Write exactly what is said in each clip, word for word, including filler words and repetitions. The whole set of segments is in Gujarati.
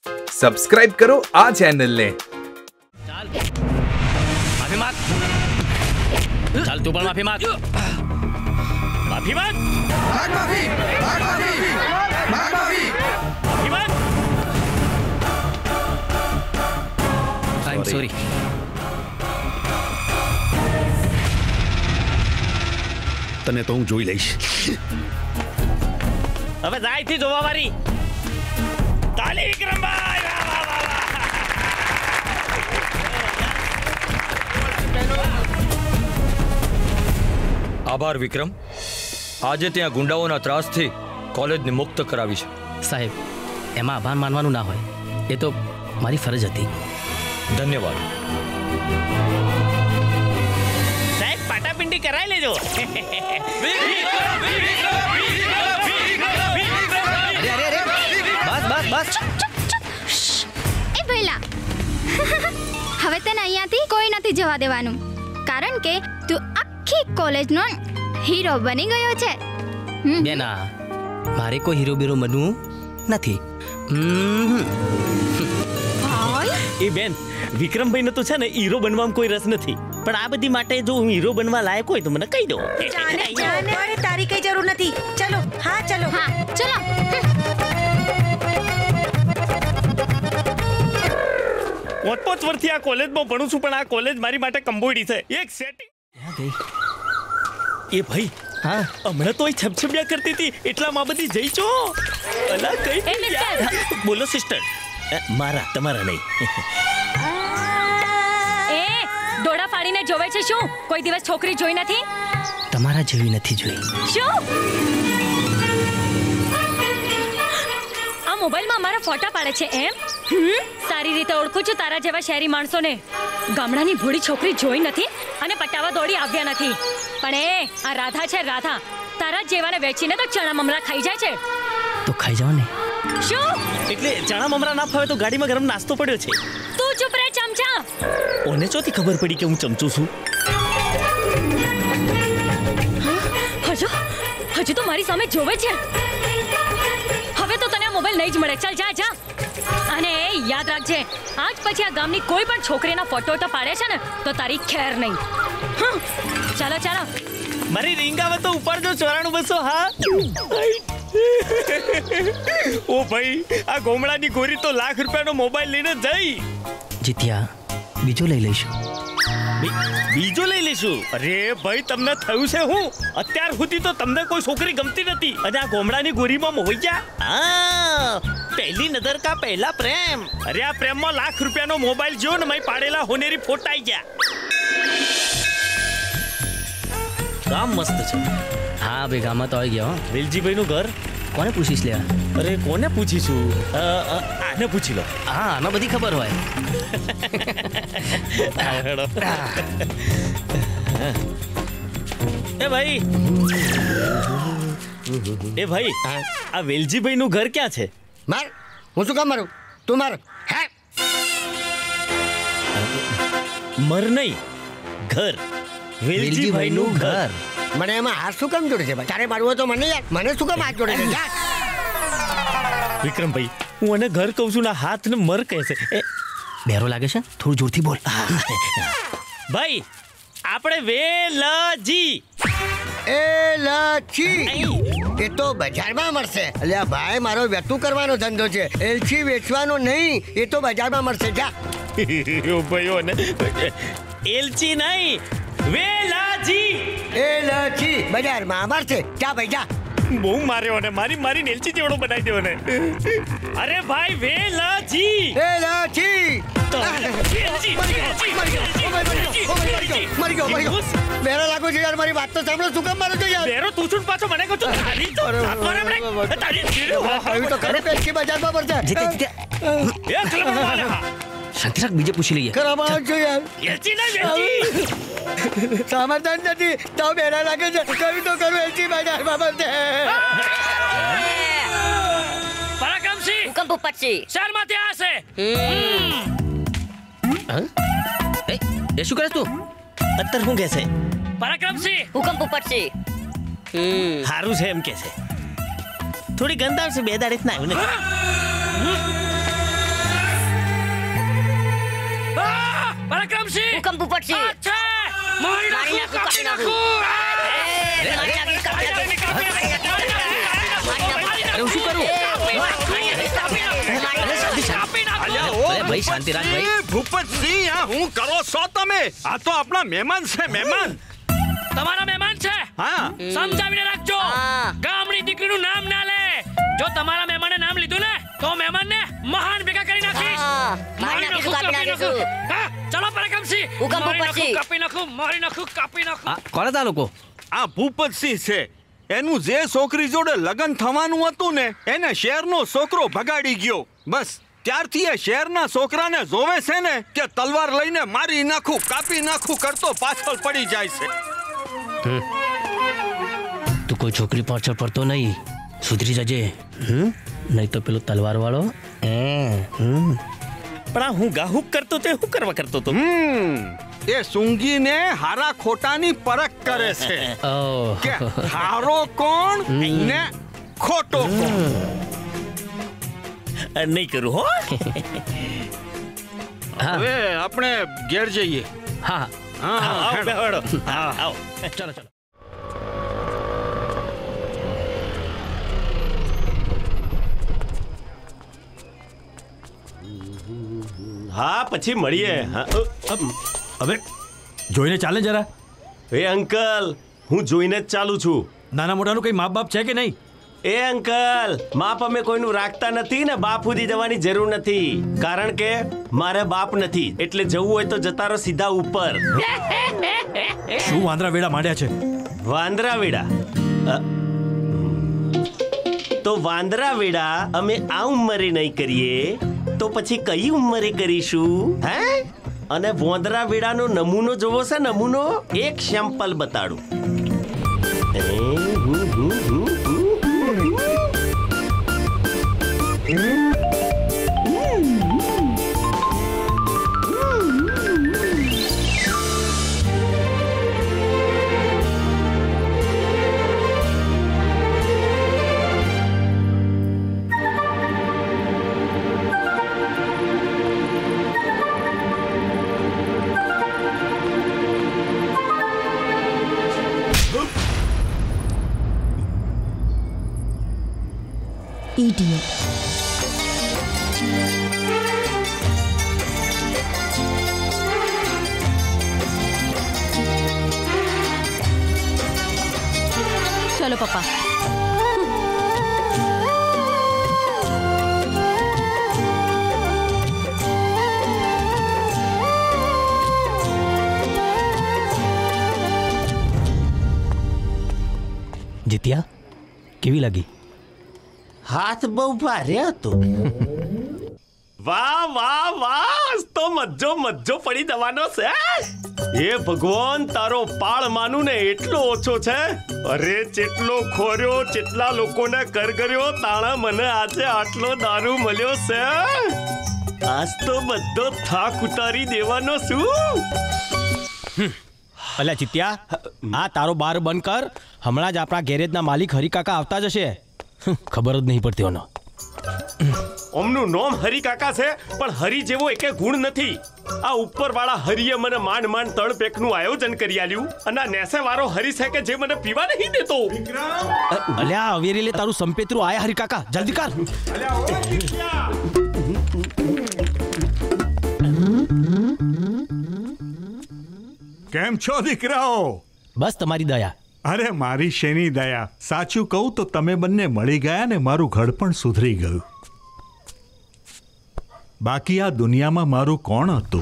સબસ્ક્રાઇબ કરો આ ચેનલને. ચાલ માફી માંગ. ચાલ તું પણ માફી માંગ. માફી માંગ. માગ માફી. માગ માફી. માગ માફી. માફી માંગ. I am sorry. તને તો હું જોઈ લઈશ. હવે જાય થી જોવા વારી. તાલી વિક્રમભાઈ. વાહ, વાહ, વાહ, વાહ. આભાર વિક્રમ. આજે ત્યાં ગુંડાઓના ત્રાસથી કોલેજને મુક્ત કરાવી છે. સાહેબ, એમાં આભાર માનવાનું ના હોય, એ તો મારી ફરજ હતી. ધન્યવાદ. સાહેબ પાટાપિંડી કરાવી લેજો. બસ બસ બસ. એ ભઈલા, હવે તને અહીંયાથી કોઈ નથી જવા દેવાનું, કારણ કે તું આખી કોલેજનો હીરો બની ગયો છે. બેના, મારે કોઈ હીરો બીરો બનવું નથી. એ બેન, વિક્રમભાઈ તો છે ને હીરો બનવામાં કોઈ રસ નથી, પણ આ બધી માટે જો હું હીરો બનવા લાયક હોય તો મને કહી દો. તારી કઈ જરૂર નથી. ચલો. હા ચલો. હા ચલો. પોત પોત વર્ષથી આ કોલેજમાં ભણું છું, પણ આ કોલેજ મારી માટે કંબોડી છે. એક સેટિંગ એ ભાઈ. હા, હમણાં તો છબછબિયા કરતી હતી, એટલામાં બધી જઈ છો. અલા કઈ બોલો સિસ્ટર. મારા તમારા નહીં. એ દોડા ફાડીને જોવે છે શું? કોઈ દિવસ છોકરી જોઈ નથી? તમારા જેવી નથી જોઈ. શું આ મોબાઈલમાં મારા ફોટા પાડે છે એમ? હમ, સારી રીતે ઓળખું છું તારા જેવા શહેરી માણસોને. ગામડાની ભૂડી છોકરી જોઈ નથી અને પટાવા દોડી આવ્યા નથી. પણ એ આ રાધા છે, રાધા. તારા જેવાને વેચીને તો ચણા મમરા ખાઈ જાય છે. તો ખાઈ જાઓ ને. શું? એટલે ચણા મમરા ના ફાવે તો ગાડીમાં ગરમ નાસ્તો પડ્યો છે. તું ચૂપ રહે ચમચા. ઓને ચોથી ખબર પડી કે હું ચમચું છું. હજુ હજુ તો મારી સામે જોવે છે. હવે તો તને આ મોબાઈલ નહીં જ મળે. ચાલ જા જા. અને યાદ રાખજે, આજ પછી આ ગામની કોઈ પણ છોકરીના ફોટો તો પાડે છે ને તો તારી ખેર નહીં. ચાલો ચાલો. મારી રિંગ આવે તો ઉપાડજો. ચોરાણું બસો. હા. ઓ ભાઈ, આ ગોમડાની ગોરી તો લાખ રૂપિયાનો મોબાઈલ લઈને જઈ. જીત્યા, બીજો લઈ લઈશું. બીજો લઈ લઈશું? અરે ભાઈ, તમને થયું છે હું? અત્યાર સુધી તો તમને કોઈ છોકરી ગમતી નથી, અને આ ગોમડાની ગોરીમાં મોહી ગયા. હા, પહેલી નજર કા પહેલા પ્રેમ. અરે આ પ્રેમમાં લાખ રૂપિયાનો મોબાઈલ જો ને મેં પાડેલા હોનેરી ફોટા આવી ગયા. ગામ મસ્ત છે. હા ભાઈ, ગામમાં તો આવી ગયા. હો, વેલજીભાઈ નું ઘર કોને પૂછીશ લે? અરે કોને પૂછીશું? આને પૂછી લો. હા, આમાં બધી ખબર હોય. એ ભાઈ, એ ભાઈ, આ વેલજીભાઈ નું ઘર ક્યાં છે? માર. હું શું કામ મારું? તું માર. હે, મર નહીં, ઘર. વેલજીભાઈ નું ઘર. મને એમાં હાથ શું કામ જોડે છે ભાઈ? તારે મારવું હોય તો મને યાર, મને શું કામ હાથ જોડે છે? વિક્રમભાઈ, હું એને ઘર કહું છું ને હાથ ને મર કહે છે. બેરો લાગે છે, થોડું જોરથી બોલ. ભાઈ, આપણે વેલજી. એ લછી એ તો બજારમાં મળશે. અલ્યા ભાઈ, મારો વેતું કરવાનો ધંધો છે, એલચી વેચવાનો નહીં. એ તો બજારમાં મળશે. જા. ભાઈઓ ને એલચી નહીં, વેલાજી. એ લછી બજારમાં મળશે. જા ભાઈ જા. બહુ માર્યો ને, મારી મારી નેલચી જેવડો બનાવી દેવો ને. અરે ભાઈ, વેલાજી. એ લછી મરી ગયો મરી ગયો. બેરો લાગો છે યાર, મારી વાત તો સાંભળો. શું કામ મારો છો યાર? બેરો તું છું પાછો મને કહું છું. તારી તો તારી તો ખરું કે એલચી બજારમાં મળશે. જીત્યા જીત્યા. એ ચલો બોલા. શાંતિ રાખ, બીજે પૂછી લઈએ. ખરાબ છો યાર. એલચી ના વેલજી. સમાધાન નથી તો બેરા લાગે છે. કરું તો કરું, એલચી બજારમાં મળશે. પરાક્રમસિંહ, હુકમ પોપટસિંહ. શહેરમાંથી આવશે. એ એ શું કરે તું? અત્તર શું કહે છે? પરાક્રમસિંહ, હુકમ પોપટસિંહ. સારું છે એમ કે છે. થોડી ગંધ આવશે, બે દાડે ના આવ્યું ને. ભાઈ શાંતિ રાખ ભાઈ. ભૂપતસિંહ આ હું કરો છો તમે? આ તો આપણા મહેમાન છે, મહેમાન. તમારા મહેમાન છે. હા, સમજાવીને રાખજો. ગામની દીકરીનું નામ ના લે. જો તમારા મહેમાને નામ લીધું ને તો મહેમાનને મહાન ભેગા કરી નાખીશ. મારી નાખું, કાપી નાખું. હા, ચલો પરકમસિંહ. મારી નાખું, કાપી નાખું, મારી નાખું, કાપી નાખું. કોણ હતા લોકો? આ ભૂપતસિંહ છે. એનું જે છોકરી જોડે લગ્ન થવાનું હતું ને એને શહેરનો છોકરો ભગાડી ગયો. બસ ત્યારથી એ શહેરના છોકરાને જોવે છે ને કે તલવાર લઈને મારી નાખું, કાપી નાખું કરતો પાછળ પડી જાય છે. તું કોઈ છોકરી પાછળ પડતો નહીં, સુધરી જજે. હમ નહીં તો પેલો તલવાર વાળો પણ આ હું ગાહુક કરતો તે હું કરવા કરતો તો હમ એ સૂંઘીને હારા ખોટાની પરખ કરે છે કે હારો કોણ ને ખોટો કોણ. નહીં કરું હો. હવે આપણે ઘેર જઈએ. હા હા આવો બેહડો. હા આવો. ચલો ચલો. હા પછી મળીએ. હવે જોઈને ચાલે જરા. એ અંકલ હું જોઈને જ ચાલુ છું. નાના મોટાનું કઈ માપ બાપ છે કે નહીં? એ અંકલ માપ અમે કોઈનું રાખતા નથી ને બાપ સુધી જવાની જરૂર નથી, કારણ કે મારે બાપ નથી એટલે જવું હોય તો જતા રહો સીધા ઉપર. શું વાંદરા વેડા માંડ્યા છે? વાંદરા વેડા તો વાંદરા વેડા અમે આ ઉંમરે નહીં કરીએ તો પછી કઈ ઉંમરે કરીશું? હે? અને વાંદરા વેડાનો નમૂનો જોવો છે? નમૂનો એક સેમ્પલ બતાડું. Idiot. चलो पापा. જીત્યા કેવી લાગી? હાથ બહુ ભારે હતો. વાહ વાહ વાહ, તો મજો મજો પડી જવાનો છે. એ ભગવાન તારો પાળ માનું ને એટલો ઓછો છે. અરે જેટલો ખોર્યો જેટલા લોકોને કર કર્યો તાણા મને આજે આટલો દારૂ મળ્યો છે. આજ તો બધો થાક ઉતારી દેવાનો છું. અલ્યા ચિત્યા, આ તારો બાર બંધ કર. હમણાં જ આપણા ગેરેજના માલિક હરિકાકા આવતા જ હશે. ખબર જ નહીં પડતી ઓનો. ઓમનું નામ હરિકાકા છે પણ હરી જેવો એકે ગુણ નથી. આ ઉપર વાળા હરિએ મને માંડ માંડ ત્રણ પેકનું આયોજન કરી આલ્યું અને આ નેસે વાળો હરી છે કે જે મને પીવા નહીં દેતો. અલ્યા અવેરી લે તારું સંપેતરું આયા હરિકાકા, જલ્દી કર. કેમ છો દીકરાઓ? બસ તમારી દયા. અરે મારી શેની દયા. સાચું કહું તો તમે બંને મળી ગયા ને મારું ઘર પણ સુધરી ગયું. બાકી આ દુનિયામાં મારું કોણ હતું?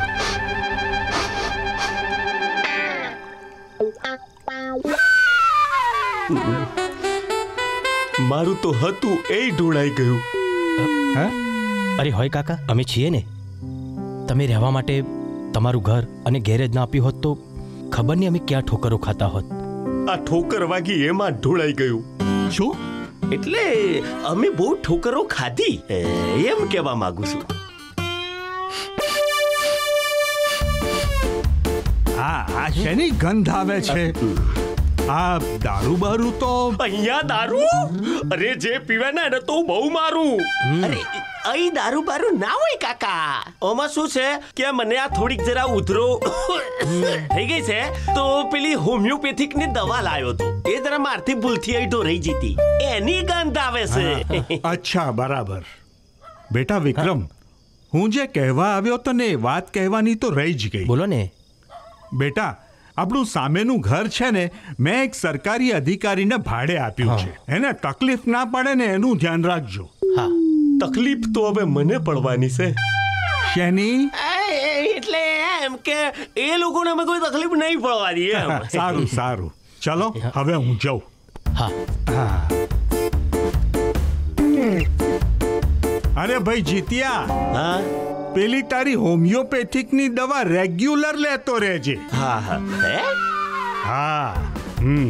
મારું તો હતું એ ઢોળાઈ ગયું. અરે હોય કાકા, અમે છીએ ને. તમે રહેવા માટે તમારું ઘર અને ગેરેજ ના આપ્યું હોત તો ખબર નહીં અમે ક્યાં ઠોકરો ખાતા હોત. આ ઠોકર વાગી એમાં ઢોળાઈ ગયું. શું? એટલે અમે બહુ ઠોકરો ખાધી એમ કહેવા માંગુ છું. હા, આ શેની ગંધ આવે છે? આ દારૂ બારૂ તો અહીંયા દારૂ? અરે જે પીવે ને એને તો બહુ મારું. અરે અહીં દારૂ બારૂ ના હોય કાકા. ઓમાં શું છે કે મને આ થોડીક જરા ઉધરો થઈ ગઈ છે તો પેલી હોમિયોપેથિક ની દવા લાવ્યો તો એ જરા મારથી ભૂલથી અહીં ઢોરાઈ જીતી એની ગંધ આવે છે. અચ્છા, બરાબર. બેટા વિક્રમ, હું જે કહેવા આવ્યો તો ને એ વાત કહેવાની તો રહી જ ગઈ. બોલો ને. બેટા, આપણું સામેનું ઘર છે ને, મેં એક સરકારી અધિકારીને ભાડે આપ્યું છે. એને તકલીફ ના પડે ને એનું ધ્યાન રાખજો. હા, તકલીફ તો હવે મને પડવાની છે. શેની? એટલે એમ કે એ લોકોને અમે કોઈ તકલીફ નહીં પડવા દઈએ. સારું સારું, ચલો હવે હું જાઉં. હા હા. અરે ભાઈ જીત્યા, હા, પેલી તારી હોમિયોપેથિક ની દવા રેગ્યુલર લેતો રહેજે. હા હા હા. હમ.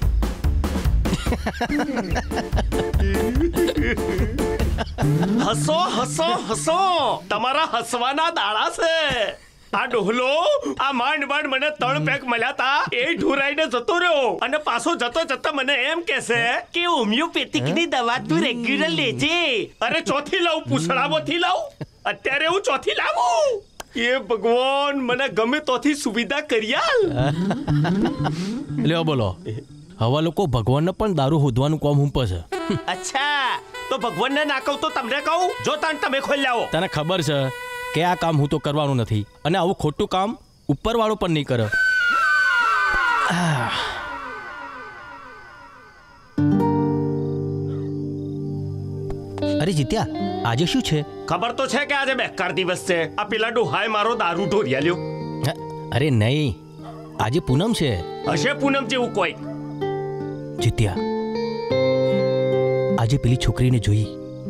હસો હસો હસો, તમારા હસવાના દાડા છે. આ ડોહલો આ માંડ માંડ મને ત્રણ પેક મળ્યા તા, એ ઢોરાઈને જતો રહ્યો અને પાછો જતો જતો મને એમ કહેશે કે હોમિયોપેથિક ની દવા તું રેગ્યુલર લેજે. અરે ચોથી લાવું, પૂછડામાંથી લાવું? અત્યારે હું ચોથી લાવું? એ ભગવાન, મને ગમે તોથી સુવિધા કર્યા. લ્યો બોલો, હવા લોકો ભગવાનને પણ દારૂ હોદવાનું કોમ હુંપે છે. અચ્છા, તો ભગવાનને ના કહું તો તમને કહું? જો તને તમે ખોલી લાવો. તને ખબર છે કે આ કામ હું તો કરવાનું નથી, અને આવું ખોટું કામ ઉપરવાળો પણ નહીં કરે. અરે જીત્યા, આજે શું છે? ખબર તો છે કે આજે બેકાર દિવસ છે. આ પેલા ડોહાએ મારો દારૂ ઢોરિયા લ્યો. અરે નહીં, આજે પૂનમ છે. હશે પૂનમ જેવું કોઈ. જીત્યા, આજે પેલી છોકરીને જોઈ,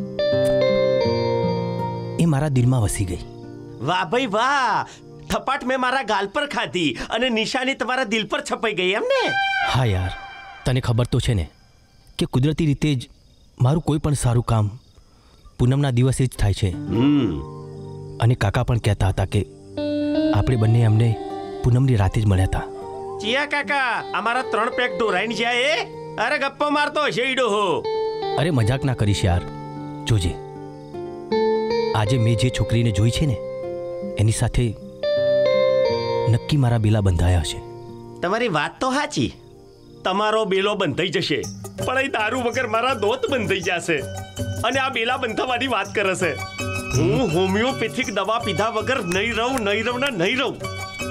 એ મારા દિલમાં વસી ગઈ. વાહ ભાઈ વાહ, થપાટ મેં મારા ગાલ પર ખાધી અને નિશાની તમારા દિલ પર છપાઈ ગઈ એમ ને? હા યાર, તને ખબર તો છે ને કે કુદરતી રીતે જ મારું કોઈ પણ સારું કામ પૂનમના દિવસે જ થાય છે. અને કાકા પણ કહેતા હતા કે આપણે બંને અમને પૂનમની રાતે જ મળ્યા હતા. ચિયા કાકા, અમારા ત્રણ પેક ઢોરાઈને જાય એ? અરે ગપ્પો મારતો હશે ઈડો હો. અરે મજાક ના કરીશ યાર, જોજે આજે મેં જે છોકરીને જોઈ છે ને એની સાથે નક્કી મારા બેલા બંધાયા છે. તમારી વાત તો સાચી, તમારો બેલો બંધાઈ જશે, પણ એ દારૂ વગર મારા દોત બંધાઈ જશે. અને આ બેલા બંધાવાની વાત કરે છે. હું હોમિયોપેથિક દવા પીધા વગર નહીં રહું, નહીં રહું ને નહીં રહું.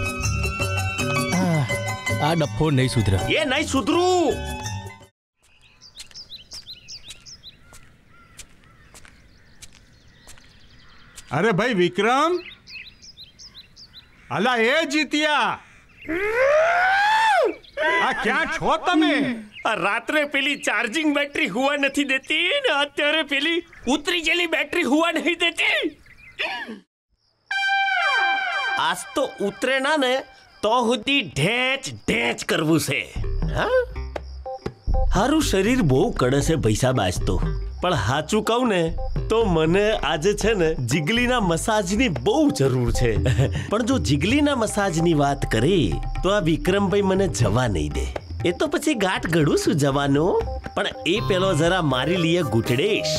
આ ડફો નહીં સુધરે. એ નહીં સુધરું. અરે ભાઈ વિક્રમ, અલા એ જીત્યા, આ ક્યાં છો તમે? રાત્રે પેલી ચાર્જિંગ બેટરી હુવા નથી દેતી ને અત્યારે પેલી ઉતરી ગયેલી બેટરી હુવા નહીં દેતી. આજ તો ઉતરે ના ને તો સુધી ઢેચ ઢેચ કરવું છે. હારું શરીર બહુ કડે છે પૈસા બાજતો, પણ સાચું કહું ને તો મને આજે છે ને જીગલીના મસાજની બહુ જરૂર છે. પણ જો જીગલીના મસાજની વાત કરી તો આ વિક્રમભાઈ મને જવા નહીં દે. એ તો પછી ગાંઠ ઘડું શું જવાનું, પણ એ પેલો જરા મારી લીએ ઘૂંટડેશ.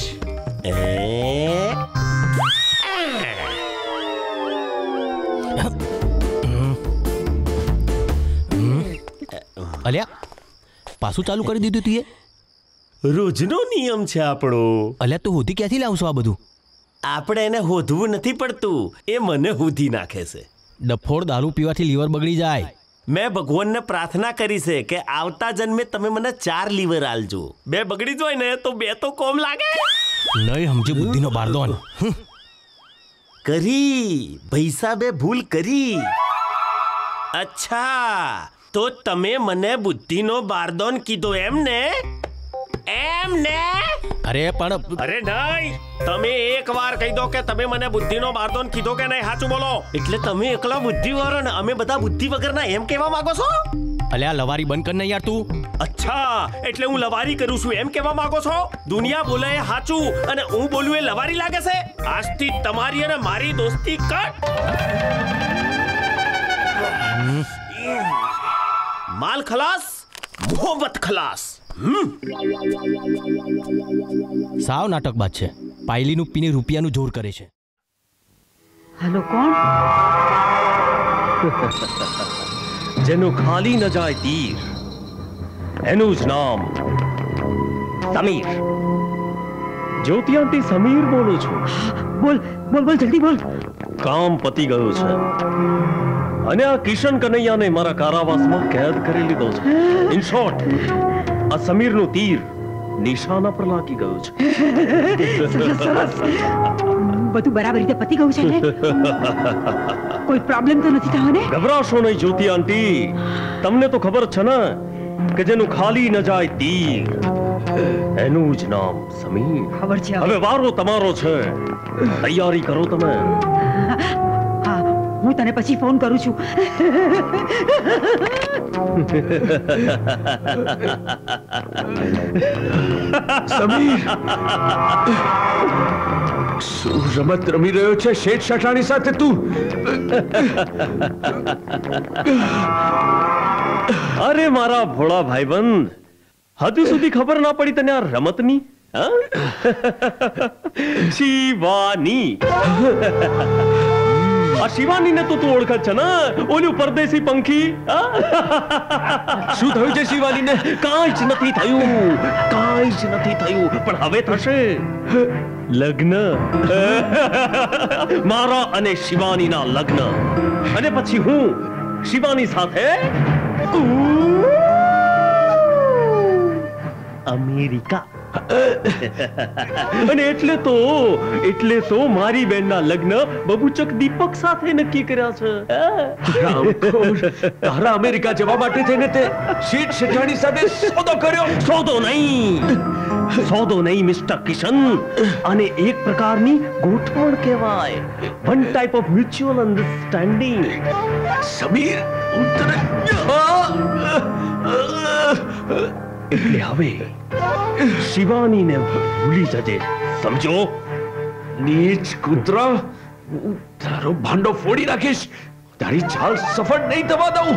અલ્યા, પાછું ચાલુ કરી દીધું તું? એ રોજનો નિયમ છે આપણો. અલ્યા, તું હોધી ક્યાંથી લાવશો આ બધું? આપણે એને હોધવું નથી પડતું, એ મને હોધી નાખે છે. ડફોડ દારૂ પીવાથી લીવર બગડી જાય. મેં ભગવાનને પ્રાર્થના કરી છે કે આવતા જન્મે તમે મને ચાર લીવર આલજો. બે બગડી જાય ને તો બે તો કોમ લાગે. નહીં સમજે બુદ્ધિનો બારદોન. કરી પૈસા બે ભૂલ કરી. અચ્છા, તો તમે મને બુદ્ધિનો બારદોન કીધો એમ ને? એમ ને? અરે પણ અરે નહીં, તમે એક વાર કહી દો કે તમે મને બુદ્ધિનો બારદોન કીધો કે નહીં, સાચું બોલો. એટલે તમે એકલા બુદ્ધિવાળા ને અમે બધા બુદ્ધિ વગરના એમ કહેવા માંગો છો? અલ્યા, લવારી બંધ કર ને યાર તું. અચ્છા, એટલે હું લવારી કરું છું એમ કહેવા માંગો છો? દુનિયા બોલે એ સાચું અને હું બોલું એ લવારી લાગે છે? આજથી તમારી અને મારી દોસ્તી કટ. માલ ખલાસ, મોહબ્બત ખલાસ. સાવ નાટકબાજ છે. પાયલીનું પીને રૂપિયાનું જોર કરે છે. હેલો, કોણ? જેનું ખાલી ન જાય તીર, એનું જ નામ સમીર. જ્યોતિ આંટી સમીર બોલું છું. બોલ બોલ બોલ જલ્દી બોલ. કામ પતી ગયું છે અને આ કિશન કનૈયાને મારા કારાવાસમાં કેદ કરી લીધો છે. ઇન શોર્ટ, આ સમીરનું તીર નિશાના પર લાગી ગયું છે. સરસ સરસ. બધું બરાબર રીતે પતી ગયું છે ને? કોઈ પ્રોબ્લેમ તો નથી થયો ને? ગભરાશો નહીં જ્યોતિ આંટી, તમને તો ખબર છે ને કે જેનું ખાલી ન જાય તીર એનું જ નામ સમીર. ખબર છે. હવે વારો તમારો છે, તૈયારી કરો તમે. હા, હું તને પછી ફોન કરું છું. સમીર, શું રમત રમી રહ્યો છે શેઠ શેઠાણી સાથે તું? અરે મારા ભોળા ભાઈબંધ, હજુ સુધી ખબર ના પડી તને આ રમતની? શિવાની. આ શિવાનીને તો તું ઓળખ છે ને, ઓલું પરદેશી પંખી. શું થયું છે શિવાનીને? કાંઈ જ નથી થયું, કાંઈ જ નથી થયું, પણ હવે થશે. લગ્ન, મારા અને શિવાનીના લગ્ન, અને પછી હું શિવાની સાથે અમેરિકા. અને એટલે તો એટલે તો મારી બેનના લગ્ન બબુચક દીપક સાથે નક્કી કર્યા છે. તારા અમેરિકા જવા માટે થઈને તે શેઠ શેઠાણી સાથે સોદો કર્યો? સોદો નહીં, સોદો નહીં મિસ્ટર કિશન, અને એક પ્રકારની ગોઠવણ કહેવાય. One type of mutual understanding. Sameer, એટલે હવે શિવાનીને ભૂલી જજે, સમજો? નીચ કૂતરા, તારો ભાંડો ફોડી નાખીશ. તારી ચાલ સફળ નહીં થવા દઉં.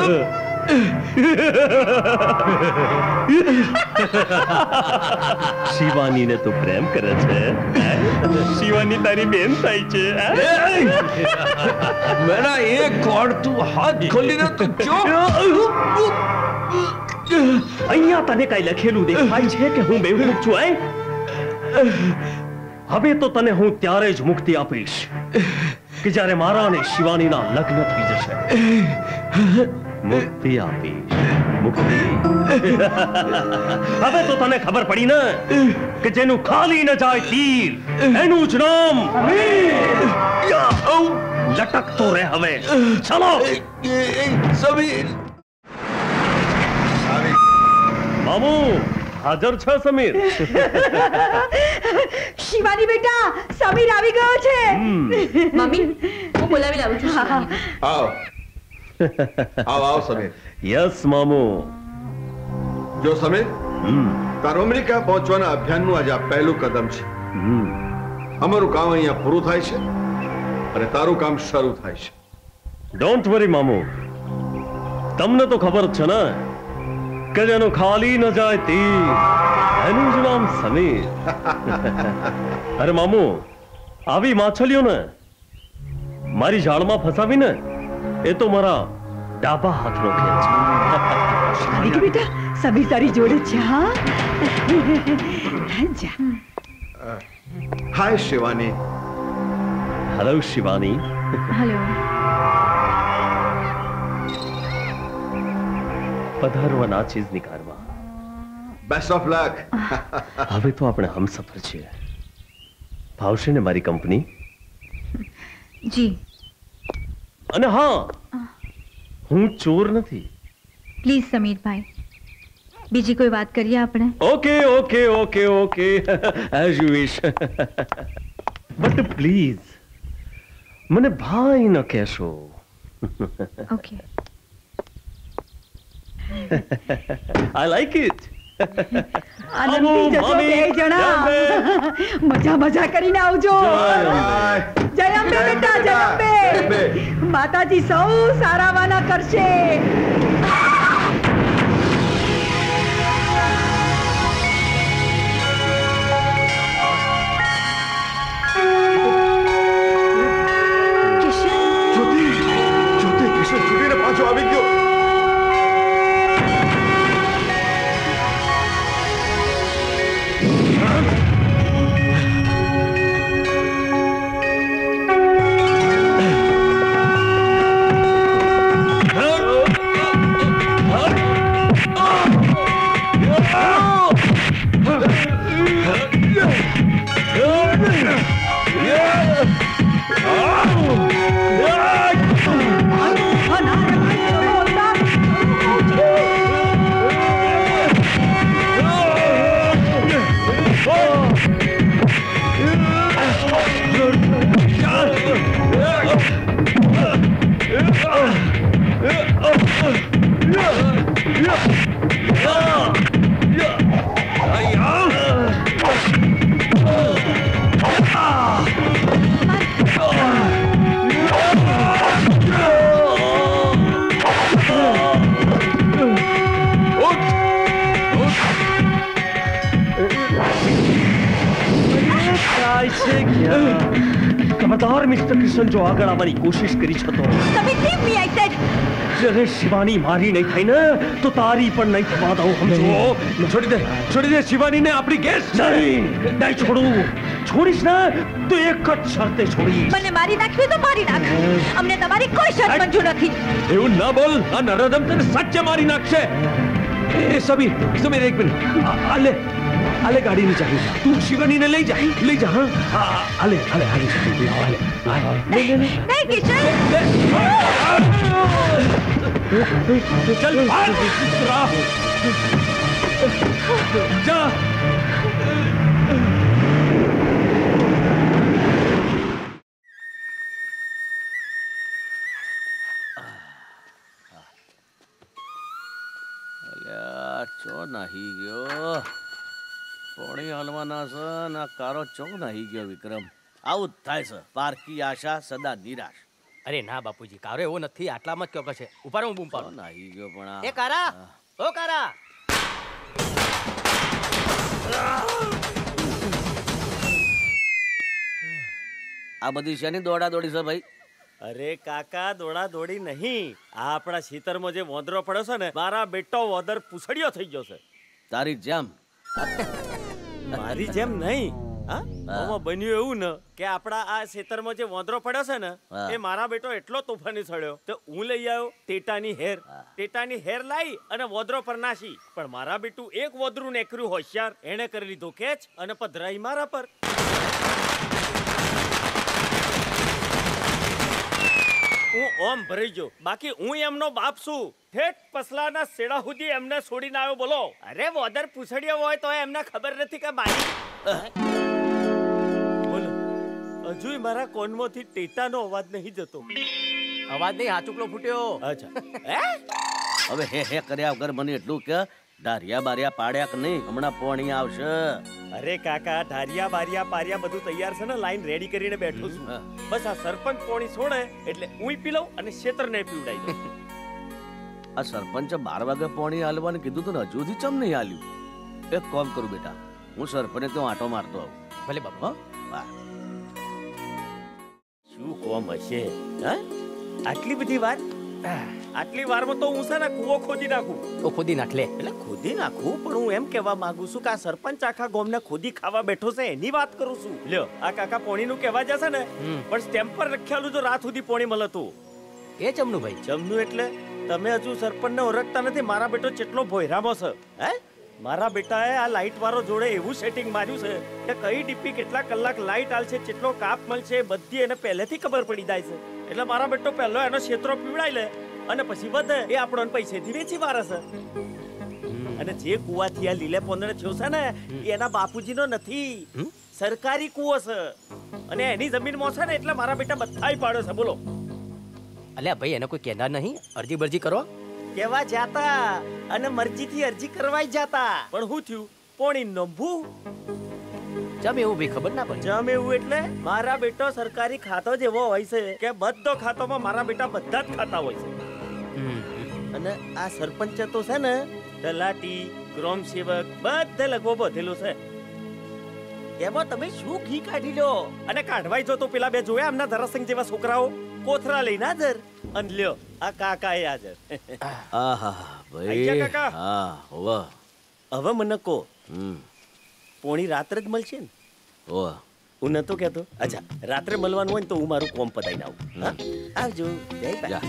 શિવાનીને તું પ્રેમ કરે છે? શિવાની તારી બેન થાય છે? મેરા એક કોડ તું હાથ ખોલીને તું જો. અહીંયા તને કઈ લખેલું દેખાય છે કે હું બેવકૂફ છું? હવે તો તને હું ત્યારે જ મુક્તિ આપીશ કે જ્યારે મારા અને શિવાનીના લગ્ન થઈ જશે. મુક્તિ આપીશ, મુક્તિ. હવે તો તને ખબર પડી ને કે જેનું ખાલી ન જાય તીર એનું જ નામ લટકતો રહે. હવે ચલો. સમીર. મામુ હાજર છે? સમીર. શિવાની બેટા, સમીર આવી ગયો છે. મમ્મી, હું બોલાવી લાવું છું. આવ આવ આવ સમીર. યસ મામુ. જો સમીર, તારું અમેરિકા પહોંચવાના અભિયાનનું આજે આ પહેલું કદમ છે. અમારું કામ અહીંયા પૂરું થાય છે અને તારું કામ શરૂ થાય છે. ડોન્ટ વરી મામુ, તમને તો ખબર છે ને કે જેનું ખાલી ન જાય તીર એનું જ નામ સમીર. અરે મામુ, આવી માછલીઓને મારી જાળમાં ફસાવીને એ તો મારા ડાબા હાથનો ખેલ છે. શિવાની બેટા, સમીર તારી જોડે છે. હા, hi Shivani. Hello Shivani. Hello. પધારવાના ચીજની કારમાં. Best of luck. હવે તો આપણે હમસફર છીએ. ભાવશે ને મારી કંપની? જી. અને હા, હું ચોર નથી. પ્લીઝ સમીરભાઈ, બીજી કોઈ વાત કરીએ આપણે? Okay okay okay okay, as you wish. But please મને ભાઈ ન કહેશો. ઓકે. I like it. આનંદથી જજો બે જણા. મજા મજા કરીને આવજો. જય અંબે બેટા, જય અંબે. માતાજી સૌ સારા વાના કરશે. પાછો આવી ગયો. ખબરદાર મિસ્ટર કિશન જો આગળ આવવાની કોશિશ કરી છે તો તમે leave me, I said. અરે શિવાની મારી નહીં થાય ને તો તારી પણ નહીં થવા દઉં સમજો. છોડી દે છોડી દે શિવાનીને આપણી ગેસ નહીં નહીં છોડું. છોડીશ ને તો એક જ શરતે છોડીશ. મને મારી નાખવી તો મારી નાખ. અમને તમારી કોઈ શરત મંજૂર નથી. એવું ના બોલ. આ નરદમ તને સાચે મારી નાખશે. એ સમીર સમીર એક મિનિટ આ લે આ લે ગાડીની ચાવી. તું શિવાનીને લઈ જા લઈ જા. હા આ લે આ લે આ લે આ લે નહીં કિશન. चल जा. ચો નાહી ગયો. પોણી હાલવાના છે ના કારો ચો નાહી ગયો. વિક્રમ આવું જ થાય છે. પારકી આશા સદા નિરાશ. અરે ના બાપુજી, કારો એવો નથી. આટલામાં જ કયો છે. ઉપર હું બૂમ પાડું. નાહી ગયો પણ એ કારા ઓ કારા. આ બધી શેની દોડા દોડી છે ભાઈ? અરે કાકા દોડા દોડી નહીં. આ આપણા ખેતરમાં જે વોંદરો પડ્યો છે ને, મારા બેટો વોદર પૂછડિયો થઈ ગયો છે. તારી જેમ? મારી જેમ નહીં. હા બન્યું એવું ને કે આપણા આ ખેતરમાં જે વોંદરો પડ્યો છે ને, એ મારા બેટો એટલો તોફાની સડ્યો તો હું લઈ આવ્યો ટેટાની હેર. ટેટાની હેર લાવી અને વોંદરો પર નાસી. પણ મારા બેટું એક વોંદરું નેકર્યું હોશિયાર. એને કરી લીધો કેચ અને પધરાઈ મારા પર. હું ઓમ ભરાઈ ગયો. બાકી હું એમનો બાપ છું. ઠેઠ પસલાના સેડા સુધી એમને છોડીને આવ્યો. બોલો. અરે વોદર પૂછડ્યો હોય તો એમને ખબર નથી કે મારી. બોલો હજુ મારા કોનમાંથી ટેટાનો અવાજ નહીં જતો. અવાજ નહીં, હાચુકલો ફૂટ્યો. અચ્છા હવે હે હે કર્યા વગર મને એટલું કે ધારિયા બારિયા પાડ્યા કે નહીં? હમણાં પોણી આવશે. અરે કાકા ધારિયા બારિયા પારિયા બધું તૈયાર છે ને. લાઈન રેડી કરીને બેઠો છું. બસ આ સરપંચ પોણી છોડે એટલે હું પી લઉં અને ક્ષેત્રને પીવડાવી દઉં. આ સરપંચે બાર વાગે પોણી હાલવાનું કીધું તું ને હજુ સુધી ચમ નહીં હાલ્યું? એક કામ કરું બેટા, હું સરપંચને ત્યાં આંટો મારતો આવું. ભલે બાપુ. હા શું કોમ હશે? હા આટલી બધી વાત? આટલી વારમાં તો હું છે ને કૂવો ખોદી નાખું. તો ખોદી નાખ લે. એટલે ખોદી નાખું પણ હું એમ કહેવા માંગુ છું કે આ સરપંચ આખા ગામને ખોદી ખાવા બેઠો છે એની વાત કરું છું. લ્યો આ કાકા પોણીનું કહેવા જશે ને, પણ સ્ટેમ્પ પર લખેલું જો રાત સુધી પોણી મળતું. એ ચમનું ભાઈ? ચમનું એટલે તમે હજુ સરપંચને ઓળખતા નથી. મારા બેટો કેટલો ભોયરામો છે. હે મારા બેટાએ આ લાઈટ વાળો જોડે એવું સેટિંગ માર્યું છે કે કઈ ડીપી કેટલા કલાક લાઈટ આલશે, કેટલો કાપ મળશે, બધી એને પહેલેથી ખબર પડી જાય છે. એટલે મારા બેટો પહેલો એનો ક્ષેત્રો પીવડાઈ લે અને પછી વધે એ આપણો પૈસેથી વેચી મારે છે. અને જે કુવાથી આ લીલે પોંદડે થયો છે ને એ એના બાપુજીનો નથી, સરકારી કુવો છે. અને એની જમીનમાં છે ને એટલે મારા બેટા બધાય પાડ્યો છે. બોલો. અલ્યા ભાઈ એને કોઈ કહેનાર નહીં? અરજી બરજી કરો કેવા જાતા અને મરજીથી અરજી કરવાય જાતા. પણ શું થયું? પોણી નંભું. જમ એવું ભાઈ ખબર ના પડે. જમ એવું એટલે મારા બેટો સરકારી ખાતો જ એવો હોય છે કે બધો ખાતોમાં મારા બેટા બધા જ ખાતા હોય છે. અને આ સરપંચ તો છે ને તલાટી ગ્રામ સેવક બધે લગવો બધેલું છે. એમાં તમે શું ઘી કાઢી લો અને કાઢવાય જો તો પેલા બે જોયા એમના ધરાસંગ જેવા છોકરાઓ કોથરા લઈને હાજર. અને લ્યો આ કાકા એ હાજર. આહા ભાઈ. કાકા હા હોવે. હવે મને કહો પોણી રાત્રે જ મળશે ને? હોવે. હું નતો કહેતો. અચ્છા રાત્રે મળવાનું હોય ને તો હું મારું કોમ પતાઈને આવું. હા આવજો. જય બા.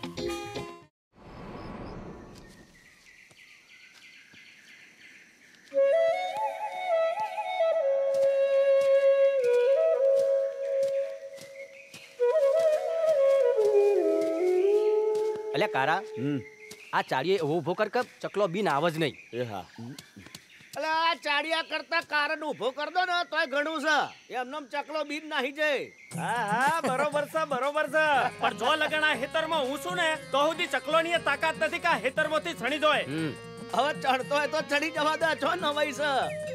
અલ્યા કારા આ ચાડીએ એવો ઉભો કર કે ચકલો બીન આવ જ નહીં. એ હા. અલે આ ચાડિયા કરતા કારણ ઉભો કર દો ને તોય ઘણું છે. એમનો ચકલો બીન નાહી જાય. હા હા બરોબર છે બરોબર છે. પણ જો લગન આ હેતરમાં હું છું ને તો સુધી ચકલોની તાકાત નથી કે આ હેતરમાંથી છણી જોય. હવે ચડતો હોય તો ચડી જવા દે. છો નવાઈ છે.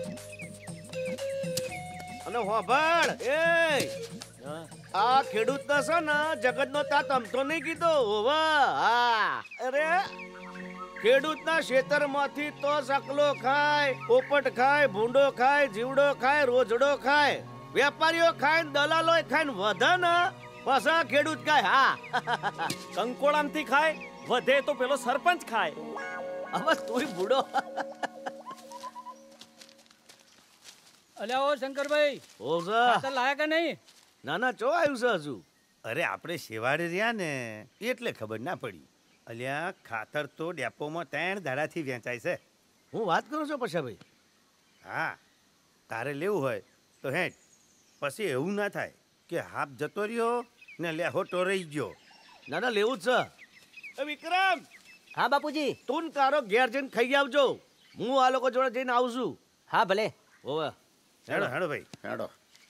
અને હોભળ એ આ ખેડૂત નો છે ને જગત નો તા તમતો નહીં કીધો. હોવા હા. અરે ખેડૂત ના ખેતર માંથી તો સકલો ખાય, પોપટ ખાય, ભૂંડો ખાય, જીવડો ખાય, રોજડો ખાય. વેપારીઓ ખાય દલાલો ખાય વધે ને પાછા ખેડૂત ખાય. હા કંકોડામથી ખાય વધે તો પેલો સરપંચ ખાય. હવે તું બુડો. અલ્યા ઓ શંકરભાઈ, ઓ સર ખાતર લાયા કે નહીં? ના ના ચો આવ્યું છે હજુ. અરે આપણે શેવાડે રહ્યા ને એટલે ખબર ના પડી. અલ્યા ખાતર તો ડેપોમાં ત્રણ દાડાથી વેચાય છે. હું વાત કરું છું પછી ભાઈ. હા તારે લેવું હોય તો હેઠ, પછી એવું ના થાય કે હાફ જતો રહ્યો ને લેહો ટોરાઈ ગયો. ના ના લેવું જ છે. એ વિક્રમ. હા બાપુજી. તું તારો ઘેર જઈને ખાઈ આવજો. હું આ લોકો જોડે જઈને આવું છું. હા ભલે. ઓવે હેડો હેડો ભાઈ હેડો.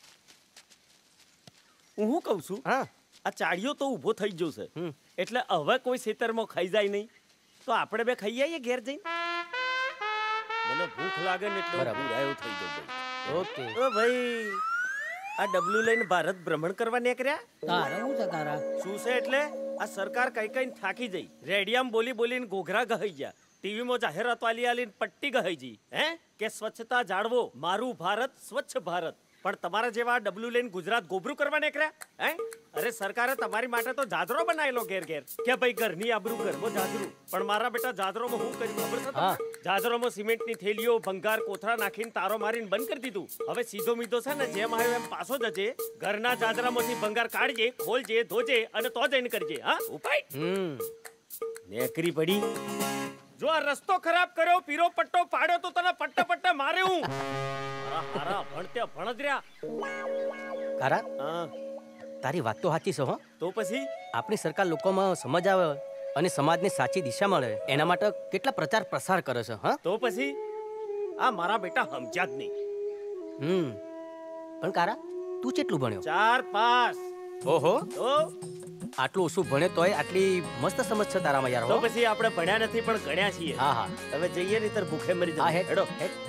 હું શું કહું છું, હા આ ચાળિયો તો ઊભો થઈ ગયો છે, એટલે હવે કોઈ ખેતરમાં ખાઈ જાય નહીં તો આપણે બે ખાઈ આવીએ ઘેર જઈને. મને ભૂખ લાગે ને એટલે બુરાયો થઈ ગયો ભાઈ. ઓકે. ઓ ભાઈ આ ડબલું લઈને ભારત ભ્રમણ કરવા નીકળ્યા? તારા શું છે તારા? શું છે એટલે આ સરકાર કઈ કઈ થાકી જઈ, રેડિયામાં બોલી બોલીને ઘોઘરા ગહાઈ ગયા, ટીવીમાં જાહેરાત વાલી આલીને પટ્ટી ગહાઈ જી, હે કે સ્વચ્છતા જાળવો, મારું ભારત સ્વચ્છ ભારત. પણ તમારા જેવા ડબલું લઈને ગુજરાત ગોબરું કરવા નીકળ્યા હે? અરે સરકારે તમારી માટે તો જાજરો બનાવેલો ઘેર ઘેર કે ભાઈ ઘરની આબરૂ ઘરમાં જાજરું. પણ મારા બેટા જાજરોમાં હું કર્યું ખબર છે તમને? જાજરોમાં સિમેન્ટની થેલીઓ ભંગાર કોથળા નાખીને તારો મારીને બંધ કરી દીધું. હવે સીધો મીધો છે ને જેમ આવ્યો એમ પાછો જજે, ઘરના જાજરામાંથી ભંગાર કાઢજે, ખોલજે, ધોજે અને તો જઈને કરજે. હા ઉપાય નેકરી પડી. જો આ રસ્તો ખરાબ કર્યો, પીરો પટ્ટો પાડ્યો તો તને પટ્ટા પટ્ટા મારે હું. હારા ભણત્યા ભણદ્ર્યા. કારા તારી વાત તો સાચી છે હો. તો પછી આપણી સરકાર લોકોમાં સમજ આવે અને સમાજને સાચી દિશા મળે એના માટે કેટલા પ્રચાર પ્રસાર કરે છે. હા તો પછી આ મારા બેટા સમજ્યા જ નહીં. હમ પણ કારા તું કેટલું ભણ્યો? ચાર પાસ. ઓહો, તો આટલું ઓછું ભણે તોય આટલી મસ્ત સમજ છે તારામાં યાર. તો પછી આપણે ભણ્યા નથી પણ ગણ્યા છીએ. હા હા હવે જઈએ નહીં તો ભૂખે મરી જાય. હેડો હેડ.